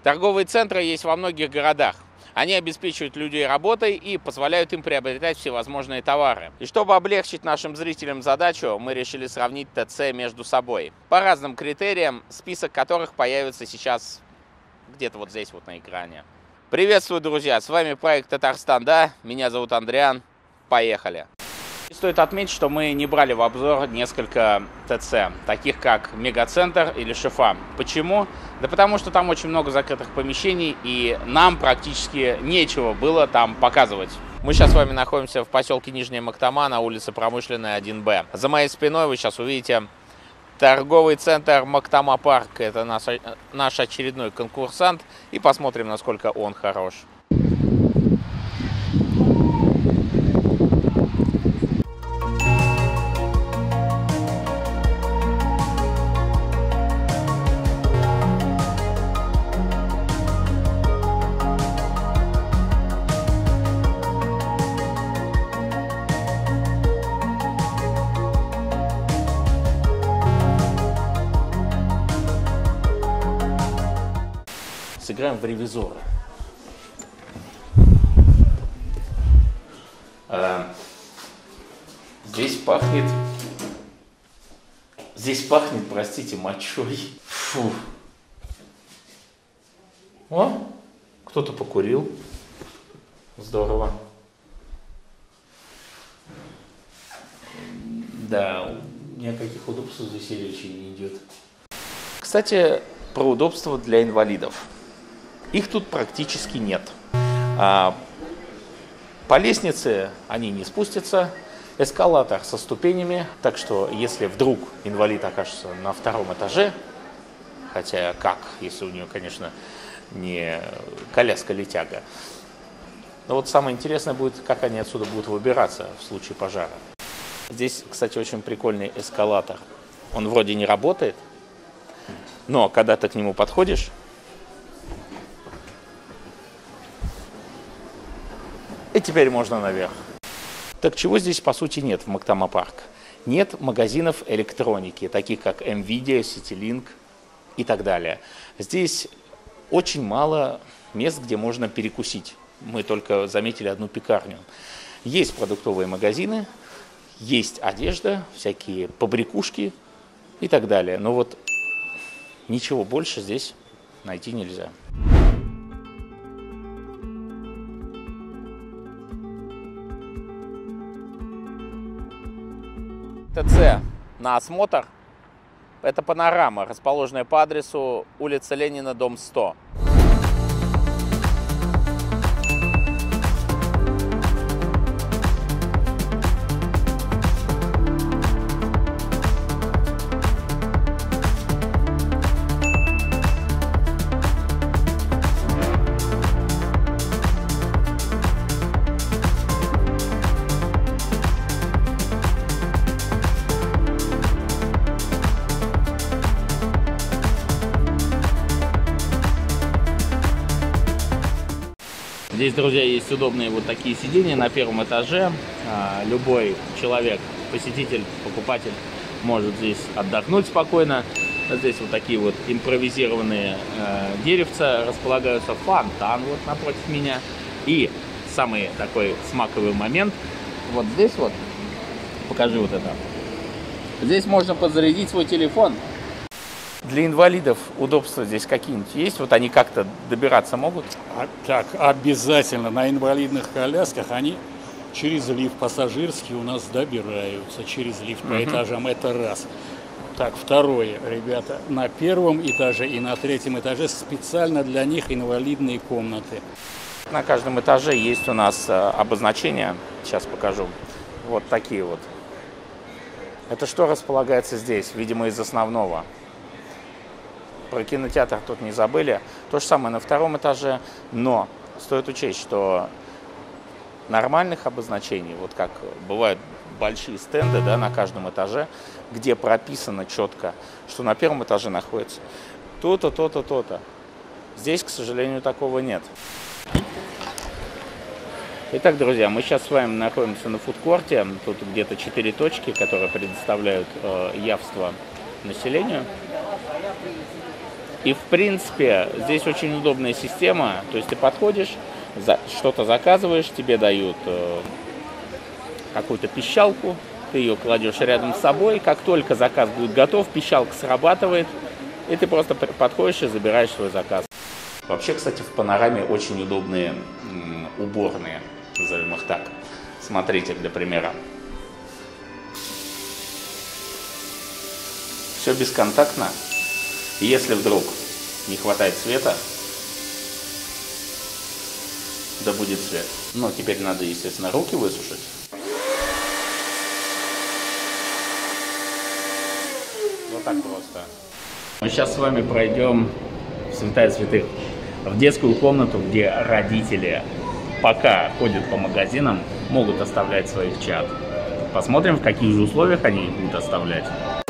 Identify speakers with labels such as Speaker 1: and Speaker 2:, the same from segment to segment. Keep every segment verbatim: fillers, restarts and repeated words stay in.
Speaker 1: Торговые центры есть во многих городах. Они обеспечивают людей работой и позволяют им приобретать всевозможные товары. И чтобы облегчить нашим зрителям задачу, мы решили сравнить ТЦ между собой. По разным критериям, список которых появится сейчас где-то вот здесь вот на экране. Приветствую, друзья! С вами проект Татарстан, да? Меня зовут Андриан. Поехали! Стоит отметить, что мы не брали в обзор несколько ТЦ, таких как Мегацентр или Шифа. Почему? Да потому что там очень много закрытых помещений, и нам практически нечего было там показывать. Мы сейчас с вами находимся в поселке Нижняя Мактома на улице Промышленная один Б. За моей спиной вы сейчас увидите торговый центр Мактома Парк. Это наш, наш очередной конкурсант, и посмотрим, насколько он хорош. Сыграем в ревизора. А, здесь пахнет, здесь пахнет, простите, мочой. Фу. О, кто-то покурил. Здорово. Да, ни о каких удобствах здесь и речи не идет. Кстати, про удобства для инвалидов. Их тут практически нет. По лестнице они не спустятся, эскалатор со ступенями, так что если вдруг инвалид окажется на втором этаже, хотя как, если у нее, конечно, не коляска или тяга, но вот самое интересное будет, как они отсюда будут выбираться в случае пожара. Здесь, кстати, очень прикольный эскалатор. Он вроде не работает, но когда ты к нему подходишь, и теперь можно наверх. Так чего здесь по сути нет в Мактома Парк? Нет магазинов электроники, таких как Nvidia, CityLink и так далее. Здесь очень мало мест, где можно перекусить. Мы только заметили одну пекарню. Есть продуктовые магазины, есть одежда, всякие побрякушки и так далее. Но вот ничего больше здесь найти нельзя. ТЦ на осмотр. Это панорама, расположенная по адресу улица Ленина, дом сто. Здесь, друзья, есть удобные вот такие сиденья на первом этаже. Любой человек, посетитель, покупатель может здесь отдохнуть спокойно. Здесь вот такие вот импровизированные деревца располагаются, фонтан вот напротив меня. И самый такой смаковый момент, вот здесь вот, покажи вот это. Здесь можно подзарядить свой телефон. Для инвалидов удобства здесь какие-нибудь есть? Вот они как-то добираться могут?
Speaker 2: А, так, обязательно на инвалидных колясках они через лифт пассажирский у нас добираются. Через лифт по этажам, это раз. Так, второе, ребята, на первом этаже и на третьем этаже специально для них инвалидные комнаты.
Speaker 1: На каждом этаже есть у нас обозначения, сейчас покажу, вот такие вот. Это что располагается здесь, видимо, из основного. Про кинотеатр тут не забыли. То же самое на втором этаже, но стоит учесть, что нормальных обозначений, вот как бывают большие стенды, да, на каждом этаже, где прописано четко, что на первом этаже находится то-то, то-то, то-то. Здесь, к сожалению, такого нет. Итак, друзья, мы сейчас с вами находимся на фудкорте. Тут где-то четыре точки, которые предоставляют э, явство населению. И в принципе здесь очень удобная система, то есть ты подходишь, за, что-то заказываешь, тебе дают э, какую-то пищалку, ты ее кладешь рядом с собой, как только заказ будет готов, пищалка срабатывает, и ты просто подходишь и забираешь свой заказ. Вообще, кстати, в панораме очень удобные м, уборные, назовем их так. Смотрите, для примера. Все бесконтактно. Если вдруг не хватает света, да будет свет. Но теперь надо, естественно, руки высушить. Вот так просто. Мы сейчас с вами пройдем в святая святых, в детскую комнату, где родители, пока ходят по магазинам, могут оставлять своих чад. Посмотрим, в каких же условиях они их будут оставлять.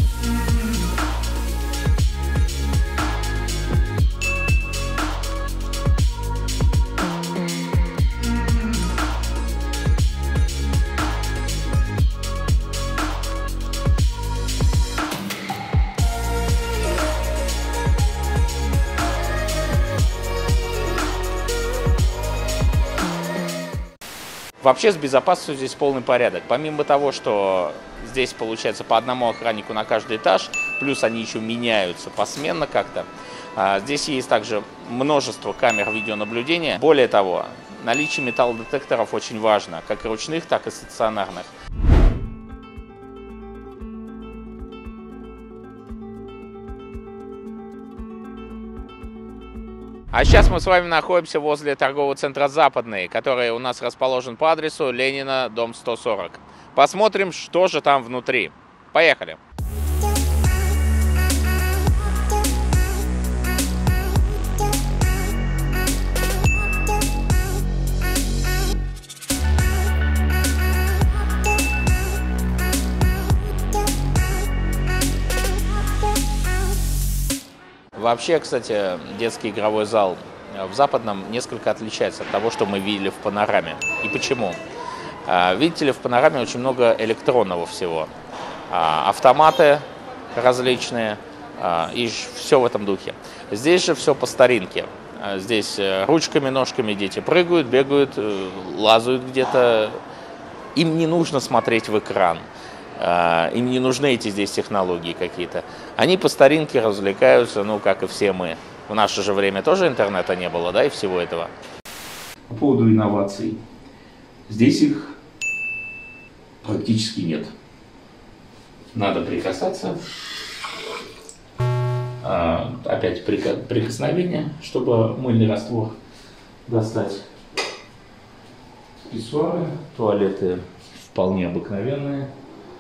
Speaker 1: Вообще с безопасностью здесь полный порядок. Помимо того, что здесь получается по одному охраннику на каждый этаж, плюс они еще меняются посменно как-то. Здесь есть также множество камер видеонаблюдения. Более того, наличие металлодетекторов очень важно, как ручных, так и стационарных. А сейчас мы с вами находимся возле торгового центра «Западный», который у нас расположен по адресу Ленина, дом сто сорок. Посмотрим, что же там внутри. Поехали! Вообще, кстати, детский игровой зал в Западном несколько отличается от того, что мы видели в панораме. И почему? Видите ли, в панораме очень много электронного всего. Автоматы различные и все в этом духе. Здесь же все по старинке. Здесь ручками, ножками дети прыгают, бегают, лазают где-то. Им не нужно смотреть в экран. Им не нужны эти здесь технологии какие-то. Они по старинке развлекаются, ну, как и все мы. В наше же время тоже интернета не было, да, и всего этого. По поводу инноваций. Здесь их практически нет. Надо прикасаться. А, опять прикосновение, чтобы мыльный раствор достать. Писсуары, туалеты вполне обыкновенные.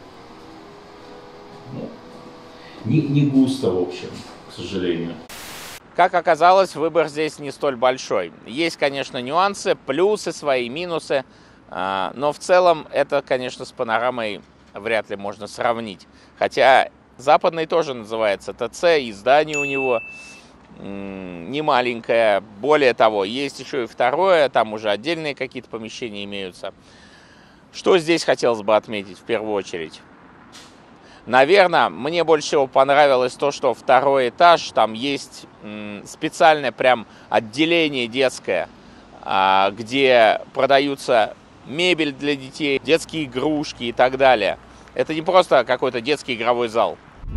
Speaker 1: Не, не густо, в общем, к сожалению. Как оказалось, выбор здесь не столь большой. Есть, конечно, нюансы, плюсы свои, минусы, но в целом это, конечно, с панорамой вряд ли можно сравнить. Хотя Западный тоже называется ТЦ, и здание у него не маленькое. Более того, есть еще и второе, там уже отдельные какие-то помещения имеются. Что здесь хотелось бы отметить в первую очередь? Наверное, мне больше всего понравилось то, что второй этаж, там есть специальное прям отделение детское, где продаются мебель для детей, детские игрушки и так далее. Это не просто какой-то детский игровой зал.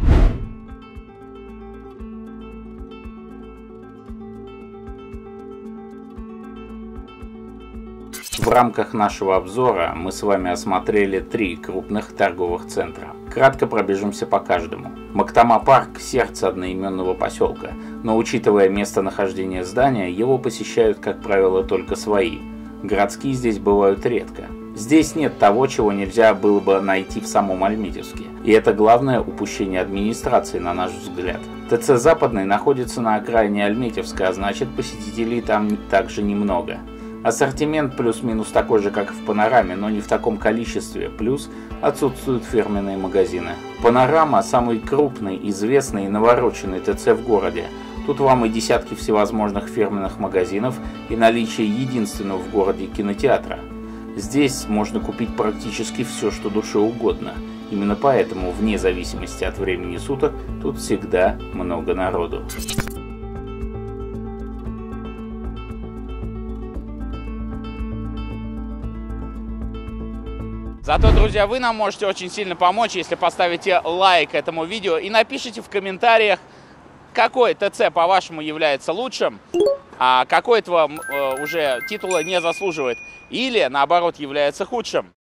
Speaker 1: В рамках нашего обзора мы с вами осмотрели три крупных торговых центра. Кратко пробежимся по каждому. Мактома парк – сердце одноименного поселка, но учитывая местонахождение здания, его посещают, как правило, только свои. Городские здесь бывают редко. Здесь нет того, чего нельзя было бы найти в самом Альметьевске. И это главное упущение администрации, на наш взгляд. ТЦ «Западный» находится на окраине Альметьевска, а значит, посетителей там также немного. Ассортимент плюс-минус такой же, как и в панораме, но не в таком количестве, плюс отсутствуют фирменные магазины. Панорама – самый крупный, известный и навороченный ТЦ в городе. Тут вам и десятки всевозможных фирменных магазинов, и наличие единственного в городе кинотеатра. Здесь можно купить практически все, что душе угодно. Именно поэтому, вне зависимости от времени суток, тут всегда много народу. Зато, друзья, вы нам можете очень сильно помочь, если поставите лайк этому видео и напишите в комментариях, какой ТЦ, по-вашему, является лучшим, а какой этого э, уже титула не заслуживает, или, наоборот, является худшим.